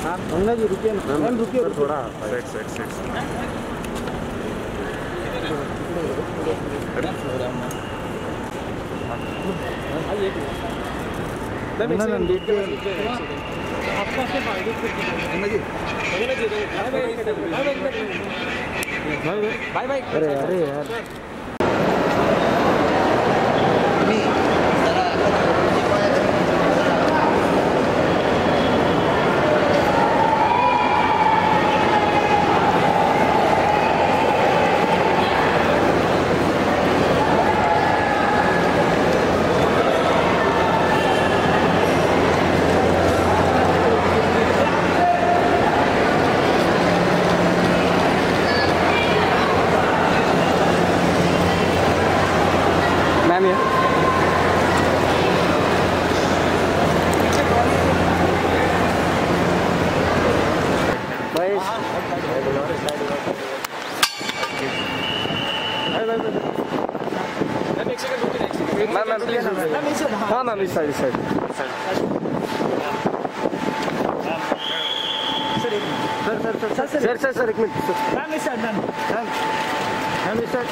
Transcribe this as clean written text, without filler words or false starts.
गंगा जी रुकिए ना मैम, रुकिए थोड़ा सेट बाय बाय। अरे यार मैम ये मैम प्लीज। हाँ मैम इस साइड सर एक मिनट मैम इस साइड मैम इस साइड